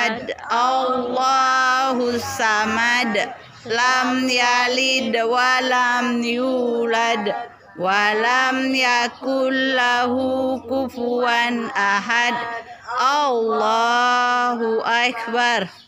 ahad. Allahus samad. Lam yalid wa lam yulad wa lam yakul lahu kufuwan ahad. Allahu akbar.